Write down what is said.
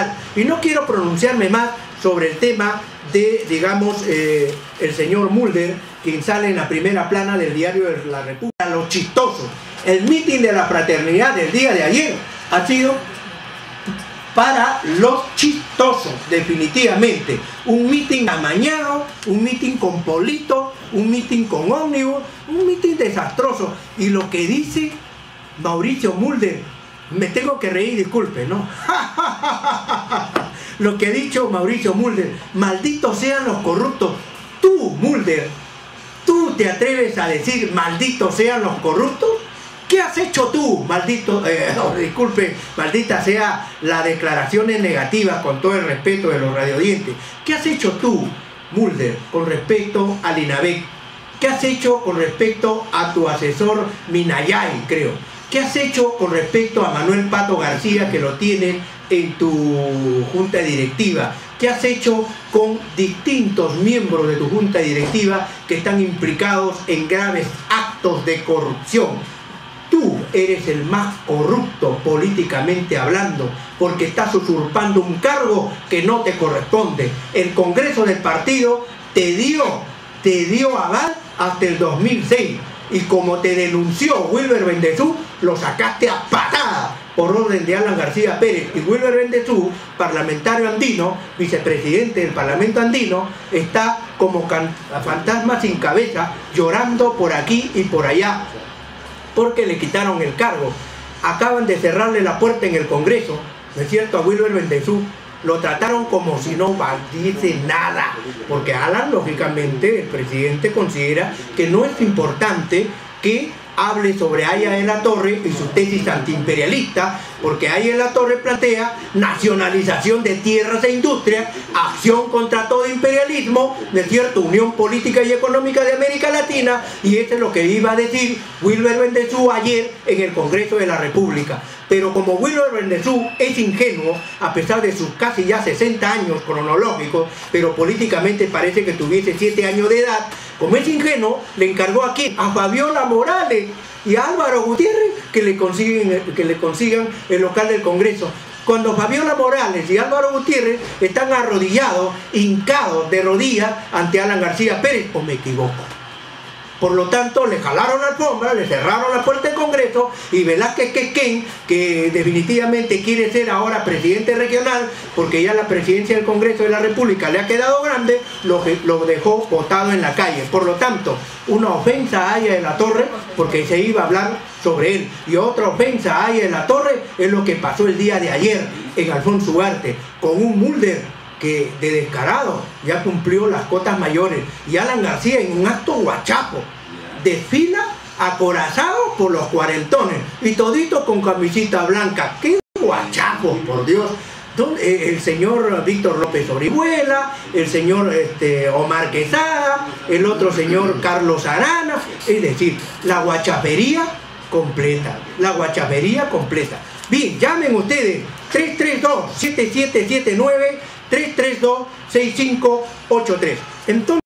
electoral. Y no quiero pronunciarme más sobre el tema de, digamos, el señor Mulder, quien sale en la primera plana del diario de la República. Lo chistoso, el mitin de la fraternidad del día de ayer ha sido para los chistosos, definitivamente. Un mitin amañado, un mitin con polito, un mitin con ómnibus, un mitin desastroso. Y lo que dice Mauricio Mulder, me tengo que reír, disculpe, ¿no? Lo que ha dicho Mauricio Mulder, malditos sean los corruptos. Tú, Mulder, ¿tú te atreves a decir malditos sean los corruptos? ¿Qué has hecho tú, maldito, disculpe, maldita sea las declaraciones negativas, con todo el respeto de los radiodientes? ¿Qué has hecho tú, Mulder, con respecto al INAVEC? ¿Qué has hecho con respecto a tu asesor Minayay, creo? ¿Qué has hecho con respecto a Manuel Pato García, que lo tienes en tu junta directiva? ¿Qué has hecho con distintos miembros de tu junta directiva que están implicados en graves actos de corrupción? Tú eres el más corrupto políticamente hablando, porque estás usurpando un cargo que no te corresponde. El Congreso del partido te dio aval hasta el 2006. Y como te denunció Wilber Bendezú, lo sacaste a patada por orden de Alan García Pérez. Y Wilber Bendezú, parlamentario andino, vicepresidente del Parlamento andino, está como fantasma sin cabeza, llorando por aquí y por allá, porque le quitaron el cargo. Acaban de cerrarle la puerta en el Congreso, ¿no es cierto?, a Wilber Bendezú. Lo trataron como si no valiese nada, porque Alan, lógicamente, el presidente considera que no es importante que hable sobre Haya de la Torre y su tesis antiimperialista, porque Haya de la Torre plantea nacionalización de tierras e industrias, acción contra todo imperialismo, ¿no es cierto?, unión política y económica de América Latina, y eso es lo que iba a decir Wilber Bendezú ayer en el Congreso de la República. Pero como Wilber Bendezú es ingenuo, a pesar de sus casi ya 60 años cronológicos, pero políticamente parece que tuviese 7 años de edad, como es ingenuo, le encargó aquí a Fabiola Morales y a Álvaro Gutiérrez que le consigan el local del Congreso. Cuando Fabiola Morales y Álvaro Gutiérrez están arrodillados, hincados de rodillas ante Alan García Pérez, ¿o me equivoco? Por lo tanto, le jalaron la alfombra, le cerraron la puerta del Congreso, y Velázquez Quequén, que definitivamente quiere ser ahora presidente regional, porque ya la presidencia del Congreso de la República le ha quedado grande, lo dejó botado en la calle. Por lo tanto, una ofensa a Haya de la Torre, porque se iba a hablar sobre él, y otra ofensa a Haya de la Torre es lo que pasó el día de ayer en Alfonso Ugarte, con un Mulder que de descarado ya cumplió las cotas mayores, y Alan García en un acto guachapo desfila acorazado por los cuarentones y todito con camisita blanca. ¡Qué guachapo, por Dios! El señor Víctor López Orihuela, el señor Omar Quesada, el otro señor Carlos Arana, es decir, la guachapería completa, la guachapería completa. Bien, llamen ustedes 332-7779, 332-6583. Entonces,